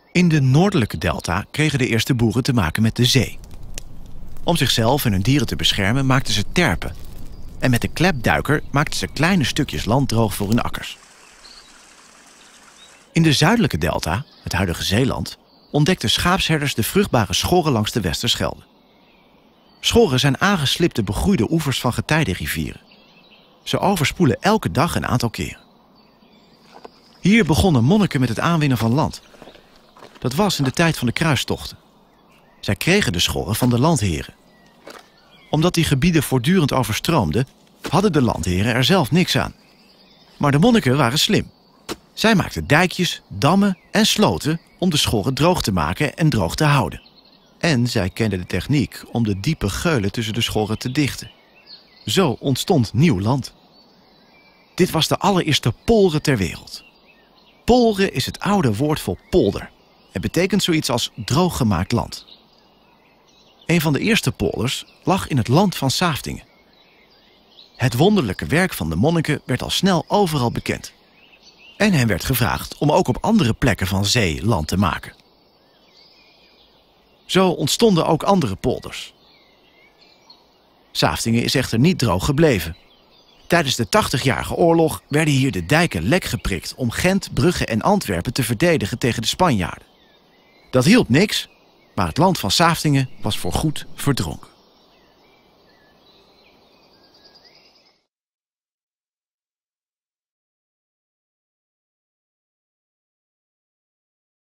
In de noordelijke delta kregen de eerste boeren te maken met de zee. Om zichzelf en hun dieren te beschermen maakten ze terpen. En met de klepduiker maakten ze kleine stukjes land droog voor hun akkers. In de zuidelijke delta, het huidige Zeeland, ontdekten schaapsherders de vruchtbare schorren langs de Westerschelde. Schorren zijn aangeslipte begroeide oevers van getijdenrivieren. Ze overspoelen elke dag een aantal keren. Hier begonnen monniken met het aanwinnen van land. Dat was in de tijd van de kruistochten. Zij kregen de schorren van de landheren. Omdat die gebieden voortdurend overstroomden, hadden de landheren er zelf niks aan. Maar de monniken waren slim. Zij maakten dijkjes, dammen en sloten om de schorren droog te maken en droog te houden. En zij kenden de techniek om de diepe geulen tussen de schorren te dichten. Zo ontstond nieuw land. Dit was de allereerste polder ter wereld. Polder is het oude woord voor polder. Het betekent zoiets als drooggemaakt land. Een van de eerste polders lag in het land van Saeftingen. Het wonderlijke werk van de monniken werd al snel overal bekend. En hen werd gevraagd om ook op andere plekken van zee land te maken. Zo ontstonden ook andere polders. Saeftingen is echter niet droog gebleven. Tijdens de 80-jarige oorlog werden hier de dijken lek geprikt om Gent, Brugge en Antwerpen te verdedigen tegen de Spanjaarden. Dat hielp niks, maar het land van Saeftingen was voorgoed verdronken.